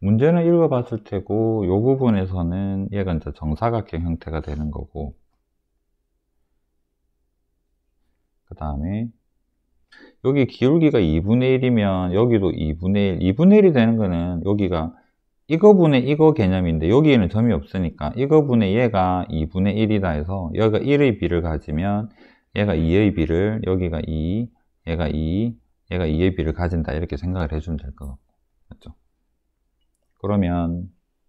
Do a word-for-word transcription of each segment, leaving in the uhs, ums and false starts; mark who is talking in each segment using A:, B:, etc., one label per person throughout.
A: 문제는 읽어봤을 테고, 요 부분에서는 얘가 이제 정사각형 형태가 되는 거고, 그 다음에 여기 기울기가 이분의 일이면 여기도 이분의 일, 이분의 일이 되는 거는 여기가 이거분의 이거 개념인데 여기에는 점이 없으니까 이거분의 얘가 이분의 일이다 해서 여기가 일의 비를 가지면 얘가 이의 비를, 여기가 이, 얘가 이, 얘가 이의 비를 가진다, 이렇게 생각을 해주면 될 것 같고, 맞죠? 그러면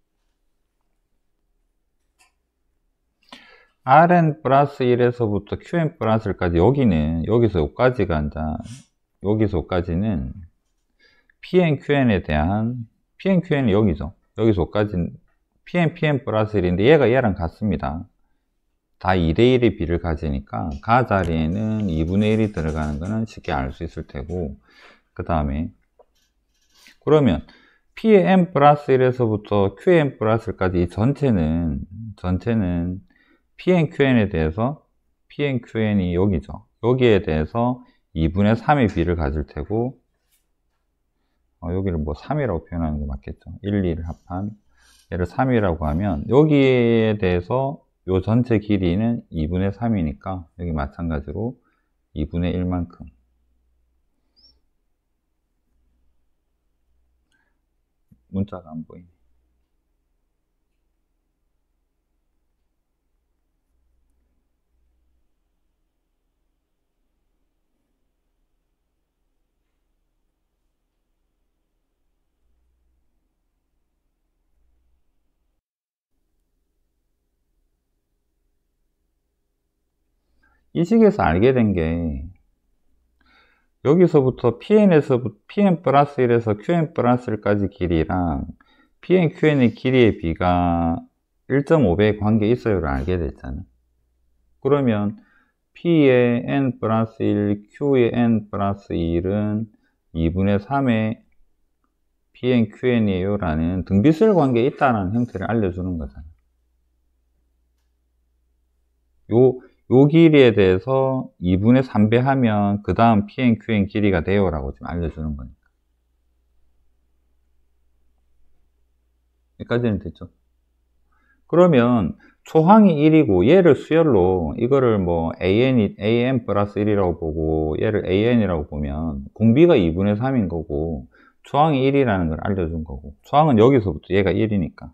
A: 알엔 플러스 일에서부터 큐엔 플러스 일까지, 여기는 여기서 여기까지가 이제 여기서 여기까지는 피엔 큐엔에 대한 피엔 큐엔이 여기죠. 여기서 여기까지는 피엔 피엔 플러스 일인데 얘가 얘랑 같습니다. 다 이 대 일의 비를 가지니까 가 자리에는 이분의 일이 들어가는 거는 쉽게 알 수 있을 테고, 그 다음에 그러면 피엔 플러스 일에서부터 큐엔 플러스 일까지 이 전체는 전체는 피엔 큐엔에 대해서 피엔 큐엔이 여기죠. 여기에 대해서 이분의 삼의 비를 가질 테고, 어, 여기를 뭐 삼이라고 표현하는 게 맞겠죠. 일, 이를 합한 얘를 삼이라고 하면 여기에 대해서 요 전체 길이는 이분의 삼이니까 여기 마찬가지로 이분의 일만큼. 문자가 안 보이네. 이 식에서 알게 된 게 여기서부터 피엔에서 피엔 플러스 일에서 큐엔 플러스 일까지 길이랑 피엔 큐엔의 길이의 비가 일 점 오 배의 관계에 있어요를 알게 됐잖아. 그러면 P의 n 플러스 일, Q의 n 플러스 일은 이분의 삼의 피엔 큐엔이에요 라는 등비술 관계에 있다는 형태를 알려주는 거잖아. 요, 요 길이에 대해서 이분의 삼 배 하면 그 다음 피엔 큐엔 길이가 돼요 라고 지금 알려주는 거니까. 여기까지는 됐죠? 그러면 초항이 일이고 얘를 수열로 이거를 뭐 an이 an 플러스 일이라고 보고 얘를 an이라고 보면 공비가 이분의 삼인 거고 초항이 일이라는 걸 알려준 거고, 초항은 여기서부터 얘가 일이니까.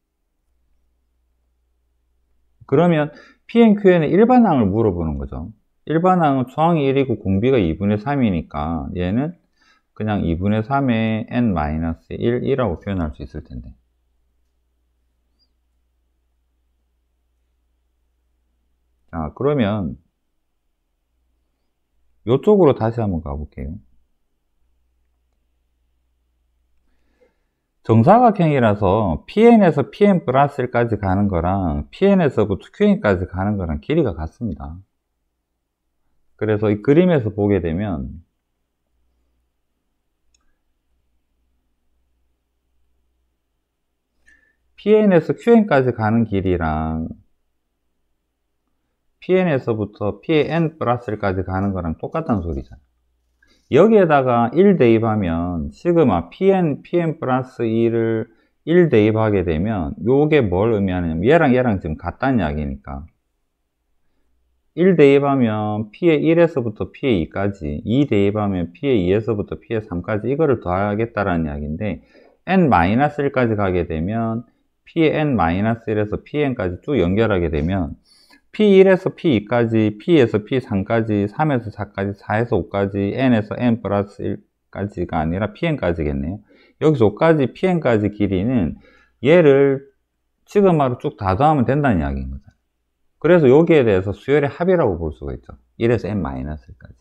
A: 그러면 피엔 큐엔의 일반항을 물어보는 거죠. 일반항은 초항이 일이고 공비가 이분의 삼이니까 얘는 그냥 이분의 삼의 엔 마이너스 일이라고 표현할 수 있을 텐데. 자, 그러면 이쪽으로 다시 한번 가볼게요. 정사각형이라서 피엔에서 피엔 플러스 일까지 가는 거랑 피엔에서부터 큐엔까지 가는 거랑 길이가 같습니다. 그래서 이 그림에서 보게 되면 피엔에서 큐엔까지 가는 길이랑 피엔에서부터 피엔 플러스 일까지 가는 거랑 똑같다는 소리잖아요. 여기에다가 일 대입하면 시그마 피엔 피엔 플러스 일을 일 대입하게 되면 요게 뭘 의미하냐면 얘랑 얘랑 지금 같다는 이야기니까 일 대입하면 P의 일에서부터 P의 이까지, 이 대입하면 P의 이에서부터 P의 삼까지 이거를 더하겠다라는 이야기인데 엔 마이너스 일까지 가게 되면 P의 엔 마이너스 일에서 Pn까지 쭉 연결하게 되면 피 일에서 피 이까지, P에서 피 삼까지, 삼에서 사까지, 사에서 오까지, N에서 N 플러스 일까지가 아니라 Pn까지겠네요. 여기서 오까지, Pn까지 길이는 얘를 시그마로 쭉 다 더하면 된다는 이야기인 거죠. 그래서 여기에 대해서 수열의 합이라고 볼 수가 있죠. 일에서 N 마이너스 일까지.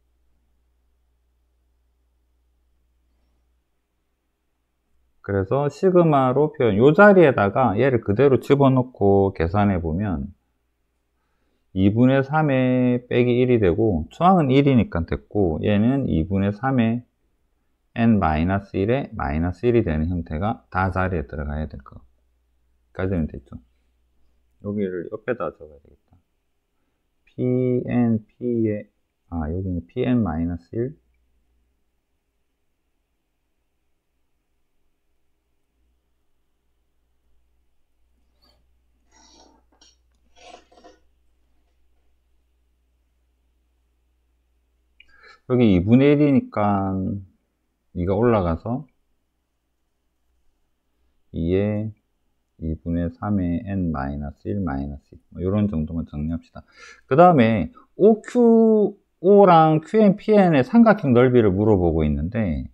A: 그래서 시그마로 표현, 이 자리에다가 얘를 그대로 집어넣고 계산해 보면 이분의 삼에 빼기 일이 되고 초항은 일이니까 됐고 얘는 이분의 삼에 n 마이너스 일에 마이너스 일이 되는 형태가 다 자리에 들어가야 될 거. 까지는 됐죠. 여기를 옆에다 적어야 되겠다. pn p에 아 여기는 pn 마이너스 일 여기 이분의 일이니까 이가 올라가서 이에 이분의 삼에 n 마이너스 일 마이너스 이 뭐 이런 정도만 정리합시다. 그 다음에 오큐오랑 큐엔, 피엔의 삼각형 넓이를 물어보고 있는데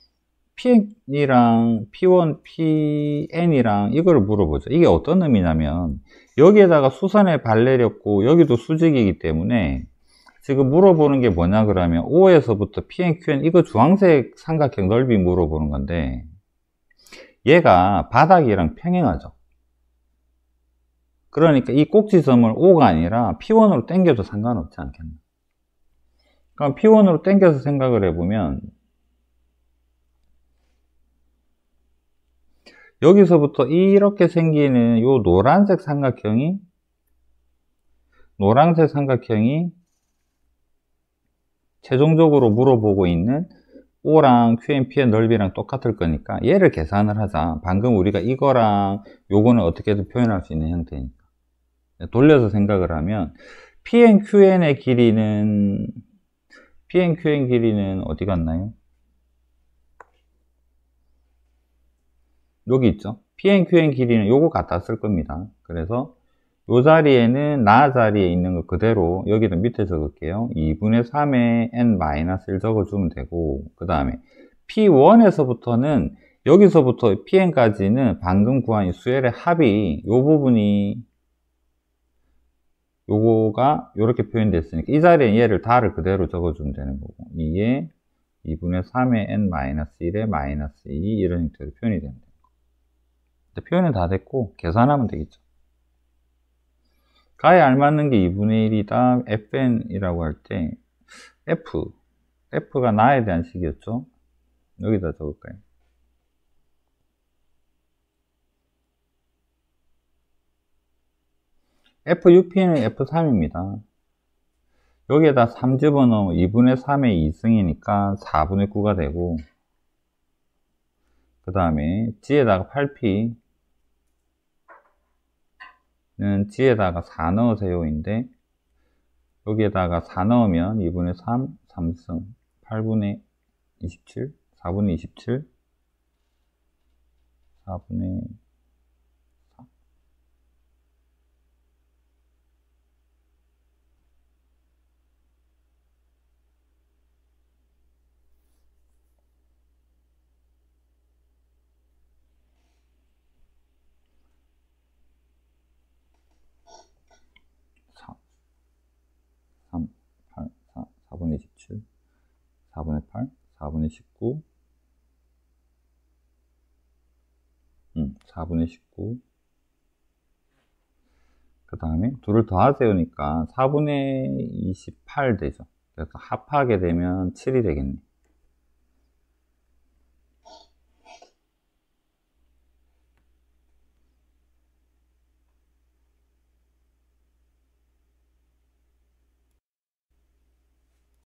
A: 피엔이랑 피원, 피엔이랑 이걸 물어보죠. 이게 어떤 의미냐면 여기에다가 수선의 발레렸고 여기도 수직이기 때문에 지금 물어보는 게 뭐냐 그러면 O에서부터 피엔, 큐엔 이거 주황색 삼각형 넓이 물어보는 건데 얘가 바닥이랑 평행하죠. 그러니까 이 꼭지점을 O가 아니라 피원으로 당겨도 상관없지 않겠나. 그럼 피원으로 당겨서 생각을 해보면 여기서부터 이렇게 생기는 요 노란색 삼각형이 노란색 삼각형이 최종적으로 물어보고 있는 O랑 큐엔, 피의 넓이랑 똑같을 거니까 얘를 계산을 하자. 방금 우리가 이거랑 요거는 어떻게든 표현할 수 있는 형태니까 돌려서 생각을 하면 피엔, 큐엔의 길이는 피엔, 큐엔 길이는 어디 갔나요? 여기 있죠. 피엔, 큐엔 길이는 요거 갖다 쓸 겁니다. 그래서 요 자리에는 나 자리에 있는 거 그대로 여기도 밑에 적을게요. 이분의 삼에 n 마이너스 일 적어주면 되고 그 다음에 피원에서부터는 여기서부터 피엔까지는 방금 구한 이 수열의 합이 요 부분이 요거가 요렇게 표현됐으니까 이 자리에 얘를 다를 그대로 적어주면 되는 거고 이에 이분의 삼에 n 마이너스 일에 마이너스 이 이런 형태로 표현이 됩니다. 표현은 다 됐고 계산하면 되겠죠. 가에 알맞는 게 이분의 일이다 에프엔이라고 할 때 F F가 나에 대한 식이었죠. 여기다 적을까요? 에프유피는 에프삼입니다. 여기에다 삼 집어넣으면 이분의 삼의 이승이니까 사분의 구가 되고 그 다음에 G에다가 팔 피 는 G에다가 사 넣으세요인데 여기에다가 사 넣으면 이분의 삼, 삼승 팔분의 이십칠, 사분의 이십칠 사분의 사, 삼, 팔, 사, 사분의 이십칠 사분의 팔, 사분의 십구 음, 사분의 십구 그 다음에 둘을 더하세요니까 사분의 이십팔 되죠. 그래서 합하게 되면 칠이 되겠네.